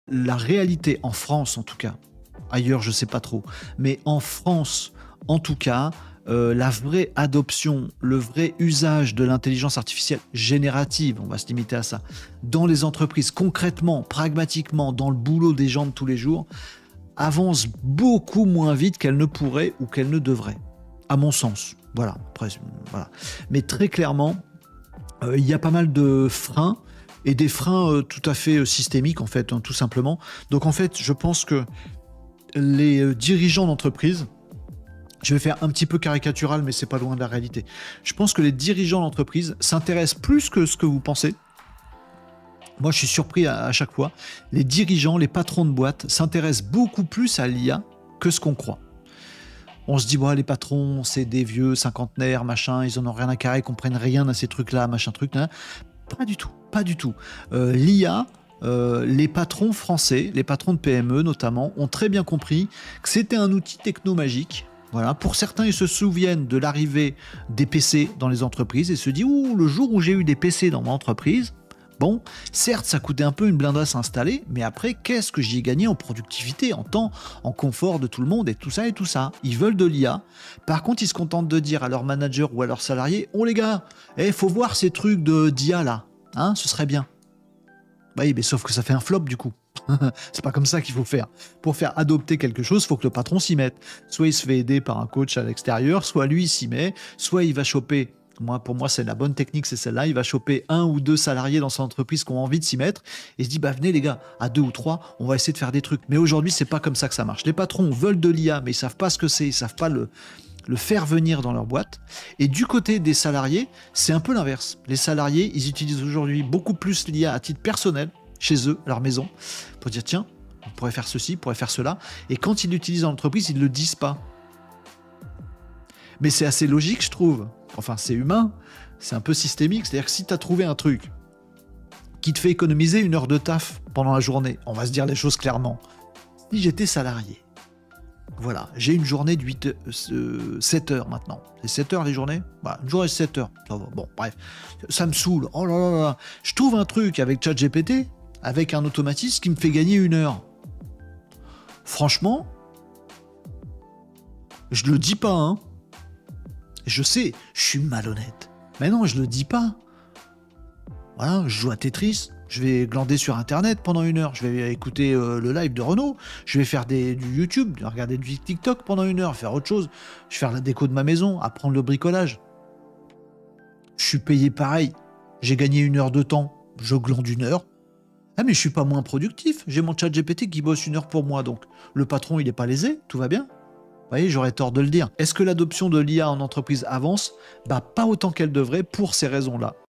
La réalité en France, en tout cas, ailleurs, je sais pas trop, mais en France, en tout cas, la vraie adoption, le vrai usage de l'intelligence artificielle générative, on va se limiter à ça, dans les entreprises, concrètement, pragmatiquement, dans le boulot des gens de tous les jours, avance beaucoup moins vite qu'elle ne pourrait ou qu'elle ne devrait, à mon sens. Voilà, après, voilà. Mais très clairement, il y a pas mal de freins et des freins tout à fait systémiques en fait, hein, tout simplement. Donc en fait, je pense que les dirigeants d'entreprise, je vais faire un petit peu caricatural, mais c'est pas loin de la réalité. Je pense que les dirigeants d'entreprise s'intéressent plus que ce que vous pensez. Moi, je suis surpris à chaque fois. Les dirigeants, les patrons de boîte s'intéressent beaucoup plus à l'IA que ce qu'on croit. On se dit, bon, les patrons, c'est des vieux cinquantenaires, machin, ils en ont rien à carrer, ils comprennent rien à ces trucs-là, machin truc. Hein. Pas du tout, pas du tout. L'IA, les patrons français, les patrons de PME notamment, ont très bien compris que c'était un outil techno-magique. Voilà. Pour certains, ils se souviennent de l'arrivée des PC dans les entreprises et se disent, ouh, le jour où j'ai eu des PC dans mon entreprise, bon, certes, ça coûtait un peu une blindasse à installer, mais après, qu'est-ce que j'y ai gagné en productivité, en temps, en confort de tout le monde et tout ça et tout ça. Ils veulent de l'IA. Par contre, ils se contentent de dire à leurs managers ou à leurs salariés, oh les gars, faut voir ces trucs d'IA là, hein, ce serait bien. Oui, mais sauf que ça fait un flop du coup. C'est pas comme ça qu'il faut faire. Pour faire adopter quelque chose, il faut que le patron s'y mette. Soit il se fait aider par un coach à l'extérieur, soit lui il s'y met, soit il va choper. Pour moi, c'est la bonne technique, c'est celle-là. Il va choper un ou deux salariés dans son entreprise qui ont envie de s'y mettre et se dit, bah venez les gars, à 2 ou 3, on va essayer de faire des trucs. Mais aujourd'hui, c'est pas comme ça que ça marche. Les patrons veulent de l'IA, mais ils savent pas ce que c'est, ils savent pas le faire venir dans leur boîte. Et du côté des salariés, c'est un peu l'inverse. Les salariés, ils utilisent aujourd'hui beaucoup plus l'IA à titre personnel, chez eux, à leur maison, pour dire, tiens, on pourrait faire ceci, on pourrait faire cela. Et quand ils l'utilisent dans l'entreprise, ils ne le disent pas. Mais c'est assez logique, je trouve. Enfin, c'est humain, c'est un peu systémique. C'est-à-dire que si tu as trouvé un truc qui te fait économiser 1 heure de taf pendant la journée, on va se dire les choses clairement. Si j'étais salarié, voilà, j'ai une journée de 7 heures maintenant. C'est 7 heures les journées ? Bah, une journée de 7 heures. Bon, bref, ça me saoule. Oh là là là. Je trouve un truc avec ChatGPT, avec un automatisme qui me fait gagner 1 heure. Franchement, je le dis pas, hein. Je sais, je suis malhonnête. Mais non, je le dis pas. Voilà, je joue à Tetris, je vais glander sur Internet pendant 1 heure, je vais écouter le live de Renaud, je vais faire du YouTube, regarder du TikTok pendant 1 heure, faire autre chose, je vais faire la déco de ma maison, apprendre le bricolage. Je suis payé pareil, j'ai gagné 1 heure de temps, je glande 1 heure. Ah mais je suis pas moins productif, j'ai mon chat GPT qui bosse 1 heure pour moi, donc le patron il est pas lésé, tout va bien. Vous voyez, j'aurais tort de le dire. Est-ce que l'adoption de l'IA en entreprise avance ? Bah pas autant qu'elle devrait pour ces raisons-là.